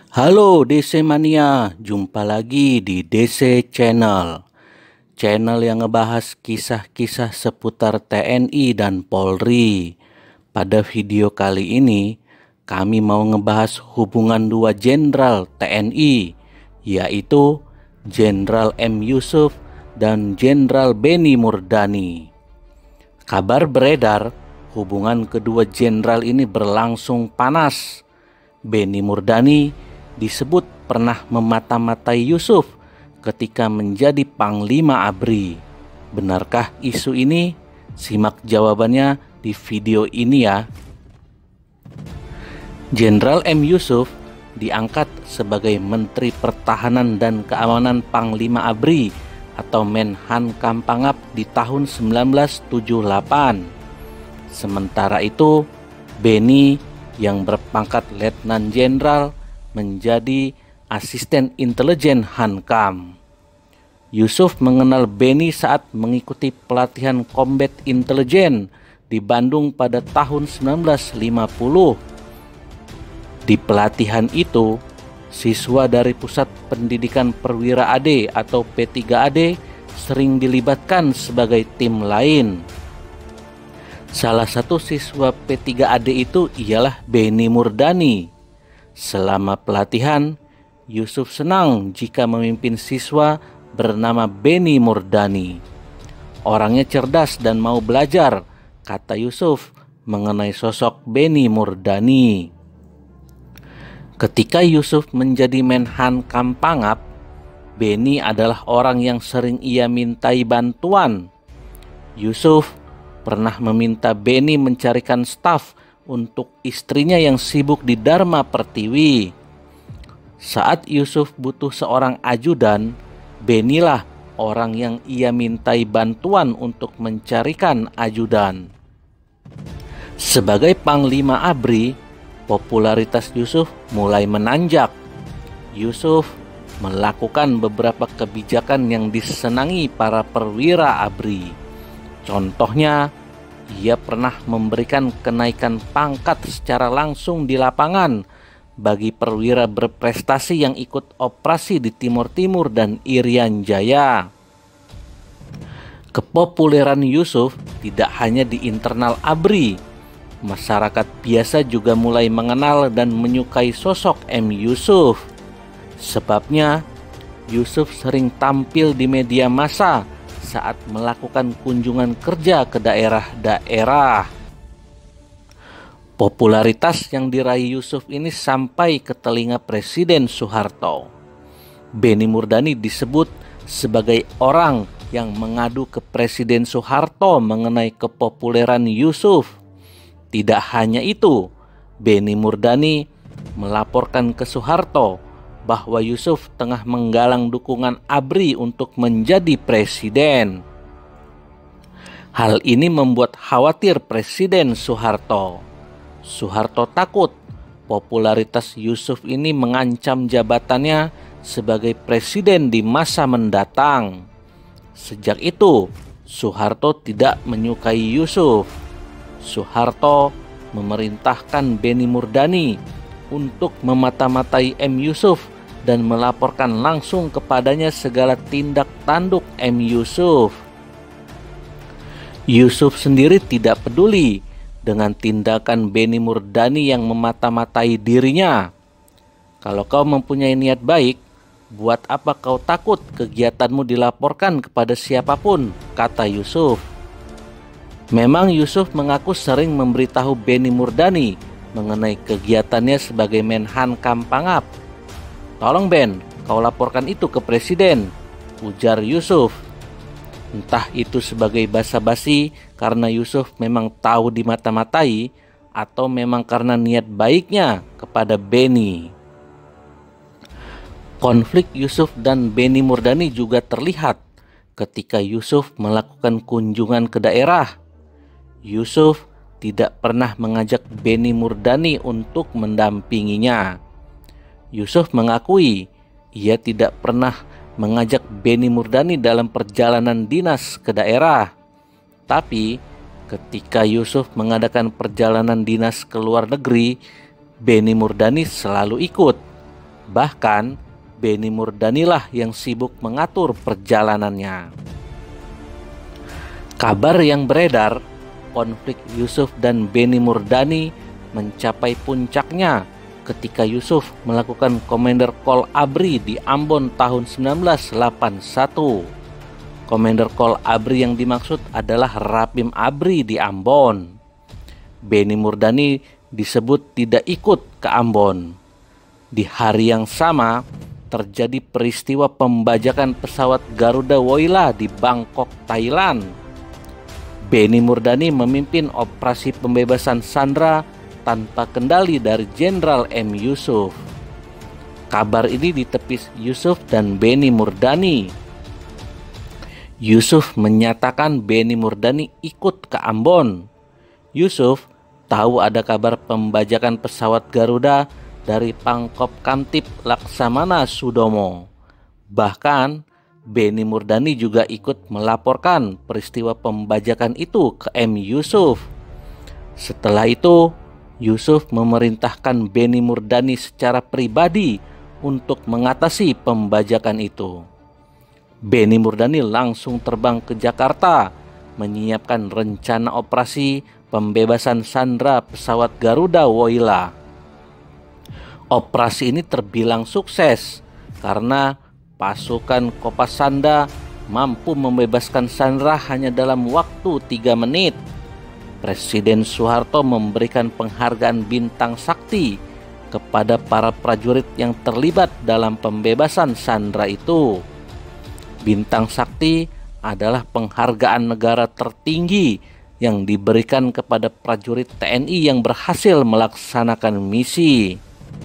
Halo DC Mania, jumpa lagi di DC Channel. Channel yang ngebahas kisah-kisah seputar TNI dan Polri. Pada video kali ini, kami mau ngebahas hubungan dua jenderal TNI, yaitu Jenderal M. Yusuf dan Jenderal Benny Murdani. Kabar beredar, hubungan kedua jenderal ini berlangsung panas. Benny Murdani disebut pernah memata-matai Yusuf ketika menjadi Panglima ABRI. Benarkah isu ini? Simak jawabannya di video ini ya. Jenderal M. Yusuf diangkat sebagai Menteri Pertahanan dan Keamanan Panglima ABRI atau Menhan Kampangap di tahun 1978. Sementara itu, Benny yang berpangkat Letnan Jenderal menjadi asisten intelijen Hankam. Yusuf mengenal Benny saat mengikuti pelatihan Combat Intelijen di Bandung pada tahun 1950. Di pelatihan itu, siswa dari Pusat Pendidikan Perwira AD atau P3AD sering dilibatkan sebagai tim lain. Salah satu siswa P3AD itu ialah Benny Murdani. Selama pelatihan, Yusuf senang jika memimpin siswa bernama Benny Murdani. Orangnya cerdas dan mau belajar, kata Yusuf mengenai sosok Benny Murdani. Ketika Yusuf menjadi Menhan Kampangap, Benny adalah orang yang sering ia mintai bantuan. Yusuf pernah meminta Benny mencarikan staf untuk istrinya yang sibuk di Dharma Pertiwi. Saat Yusuf butuh seorang ajudan, Benny lah orang yang ia mintai bantuan untuk mencarikan ajudan. Sebagai Panglima ABRI, popularitas Yusuf mulai menanjak. Yusuf melakukan beberapa kebijakan yang disenangi para perwira ABRI. Contohnya, ia pernah memberikan kenaikan pangkat secara langsung di lapangan bagi perwira berprestasi yang ikut operasi di Timur Timur dan Irian Jaya. Kepopuleran Yusuf tidak hanya di internal ABRI, masyarakat biasa juga mulai mengenal dan menyukai sosok M. Yusuf. Sebabnya, Yusuf sering tampil di media massa saat melakukan kunjungan kerja ke daerah-daerah. Popularitas yang diraih Yusuf ini sampai ke telinga Presiden Soeharto. Benny Murdani disebut sebagai orang yang mengadu ke Presiden Soeharto mengenai kepopuleran Yusuf. Tidak hanya itu, Benny Murdani melaporkan ke Soeharto bahwa Yusuf tengah menggalang dukungan ABRI untuk menjadi presiden. Hal ini membuat khawatir Presiden Soeharto. Soeharto takut popularitas Yusuf ini mengancam jabatannya sebagai presiden di masa mendatang. Sejak itu, Soeharto tidak menyukai Yusuf. Soeharto memerintahkan Benny Murdani untuk memata-matai M. Yusuf dan melaporkan langsung kepadanya segala tindak tanduk M. Yusuf. Yusuf sendiri tidak peduli dengan tindakan Benny Murdani yang memata-matai dirinya. Kalau kau mempunyai niat baik, buat apa kau takut kegiatanmu dilaporkan kepada siapapun, kata Yusuf. Memang Yusuf mengaku sering memberitahu Benny Murdani mengenai kegiatannya sebagai Menhan Kampangap. Tolong Ben, kau laporkan itu ke presiden, ujar Yusuf. Entah itu sebagai basa-basi karena Yusuf memang tahu dimata-matai atau memang karena niat baiknya kepada Benny. Konflik Yusuf dan Benny Murdani juga terlihat ketika Yusuf melakukan kunjungan ke daerah. Yusuf tidak pernah mengajak Benny Murdani untuk mendampinginya. Yusuf mengakui ia tidak pernah mengajak Benny Murdani dalam perjalanan dinas ke daerah. Tapi ketika Yusuf mengadakan perjalanan dinas ke luar negeri, Benny Murdani selalu ikut. Bahkan Benny Murdanilah yang sibuk mengatur perjalanannya. Kabar yang beredar, konflik Yusuf dan Benny Murdani mencapai puncaknya ketika Yusuf melakukan Commander Call ABRI di Ambon tahun 1981. Commander Call ABRI yang dimaksud adalah Rapim ABRI di Ambon. Benny Murdani disebut tidak ikut ke Ambon. Di hari yang sama, terjadi peristiwa pembajakan pesawat Garuda Woyla di Bangkok, Thailand. Benny Murdani memimpin operasi pembebasan sandera tanpa kendali dari Jenderal M. Yusuf. Kabar ini ditepis Yusuf dan Benny Murdani. Yusuf menyatakan Benny Murdani ikut ke Ambon. Yusuf tahu ada kabar pembajakan pesawat Garuda dari Pangkop Kamtip Laksamana Sudomo. Bahkan Benny Murdani juga ikut melaporkan peristiwa pembajakan itu ke M. Yusuf. Setelah itu, Yusuf memerintahkan Benny Murdani secara pribadi untuk mengatasi pembajakan itu. Benny Murdani langsung terbang ke Jakarta, menyiapkan rencana operasi pembebasan sandera pesawat Garuda Woyla. Operasi ini terbilang sukses karena pasukan Kopasanda mampu membebaskan sandera hanya dalam waktu 3 menit. Presiden Soeharto memberikan penghargaan bintang sakti kepada para prajurit yang terlibat dalam pembebasan sandera itu. Bintang sakti adalah penghargaan negara tertinggi yang diberikan kepada prajurit TNI yang berhasil melaksanakan misi.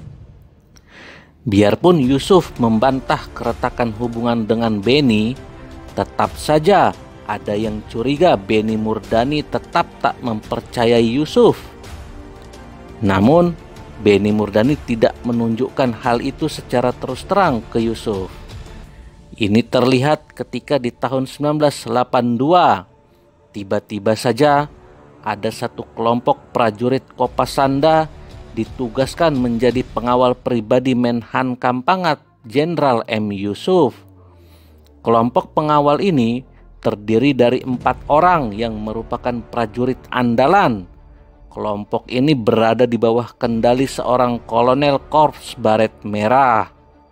Biarpun Yusuf membantah keretakan hubungan dengan Benny, tetap saja ada yang curiga Benny Murdani tetap tak mempercayai Yusuf. Namun, Benny Murdani tidak menunjukkan hal itu secara terus terang ke Yusuf. Ini terlihat ketika di tahun 1982, tiba-tiba saja ada satu kelompok prajurit Kopasanda ditugaskan menjadi pengawal pribadi Menhan Kampangat Jenderal M. Yusuf. Kelompok pengawal ini terdiri dari 4 orang yang merupakan prajurit andalan. Kelompok ini berada di bawah kendali seorang kolonel Korps Baret Merah.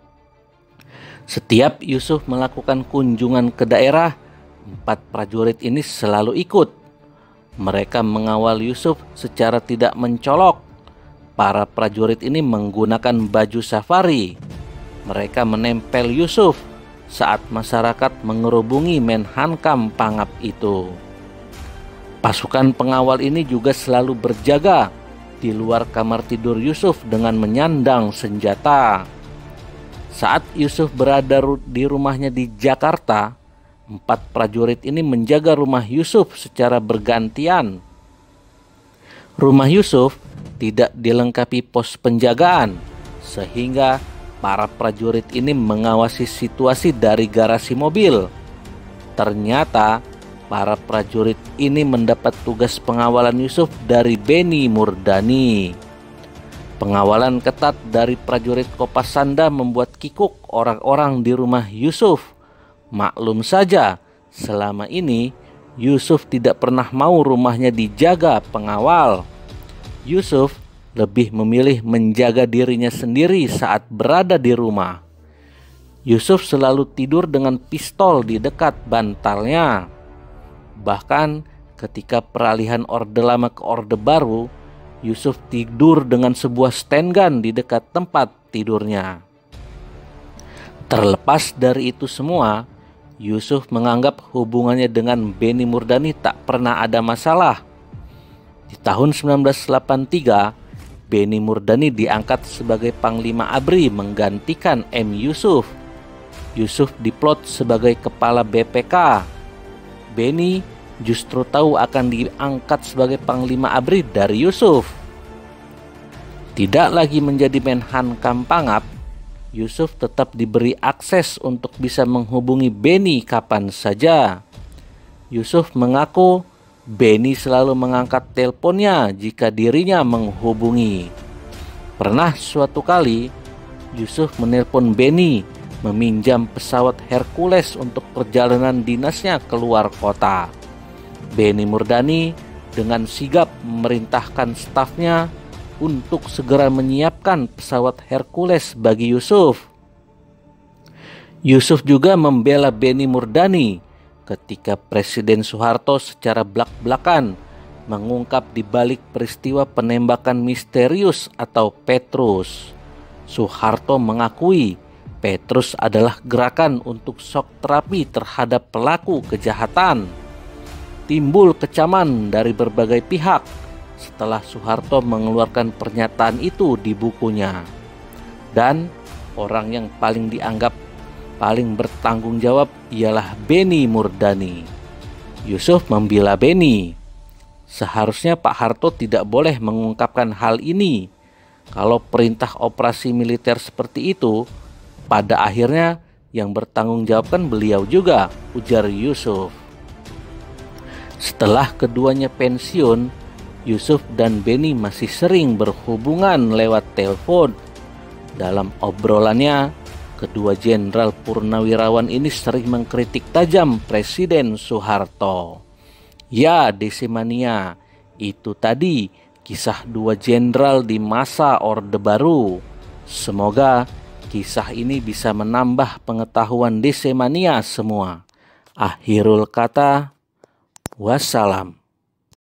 Setiap Yusuf melakukan kunjungan ke daerah, 4 prajurit ini selalu ikut. Mereka mengawal Yusuf secara tidak mencolok. Para prajurit ini menggunakan baju safari. Mereka menempel Yusuf saat masyarakat mengerubungi Menhankam Pangap itu. Pasukan pengawal ini juga selalu berjaga di luar kamar tidur Yusuf dengan menyandang senjata. Saat Yusuf berada di rumahnya di Jakarta, 4 prajurit ini menjaga rumah Yusuf secara bergantian. Rumah Yusuf tidak dilengkapi pos penjagaan, sehingga para prajurit ini mengawasi situasi dari garasi mobil. Ternyata para prajurit ini mendapat tugas pengawalan Yusuf dari Benny Murdani. Pengawalan ketat dari prajurit Kopasanda membuat kikuk orang-orang di rumah Yusuf. Maklum saja, selama ini Yusuf tidak pernah mau rumahnya dijaga pengawal. Yusuf lebih memilih menjaga dirinya sendiri saat berada di rumah. Yusuf selalu tidur dengan pistol di dekat bantalnya. Bahkan ketika peralihan Orde Lama ke Orde Baru, Yusuf tidur dengan sebuah stand gun di dekat tempat tidurnya. Terlepas dari itu semua, Yusuf menganggap hubungannya dengan Benny Murdani tak pernah ada masalah. Di tahun 1983, Benny Murdani diangkat sebagai Panglima ABRI menggantikan M. Yusuf. Yusuf diplot sebagai Kepala BPK. Benny justru tahu akan diangkat sebagai Panglima ABRI dari Yusuf. Tidak lagi menjadi Menhan Kampangap, Yusuf tetap diberi akses untuk bisa menghubungi Benny kapan saja. Yusuf mengaku Benny selalu mengangkat teleponnya jika dirinya menghubungi. Pernah suatu kali, Yusuf menelpon Beni meminjam pesawat Hercules untuk perjalanan dinasnya keluar kota. Beni Murdani dengan sigap memerintahkan stafnya untuk segera menyiapkan pesawat Hercules bagi Yusuf. Yusuf juga membela Beni Murdani ketika Presiden Soeharto secara blak-blakan mengungkap di balik peristiwa penembakan misterius atau Petrus. Soeharto mengakui Petrus adalah gerakan untuk shock terapi terhadap pelaku kejahatan. Timbul kecaman dari berbagai pihak setelah Soeharto mengeluarkan pernyataan itu di bukunya. Dan orang yang paling dianggap paling bertanggung jawab ialah Beni Murdani. Yusuf membela Beni. Seharusnya Pak Harto tidak boleh mengungkapkan hal ini. Kalau perintah operasi militer seperti itu, pada akhirnya yang bertanggung jawab kan beliau juga, ujar Yusuf. Setelah keduanya pensiun, Yusuf dan Beni masih sering berhubungan lewat telepon. Dalam obrolannya, kedua jenderal purnawirawan ini sering mengkritik tajam Presiden Soeharto. Ya, Desemania, itu tadi kisah dua jenderal di masa Orde Baru. Semoga kisah ini bisa menambah pengetahuan Desemania semua. Akhirul kata, wassalam.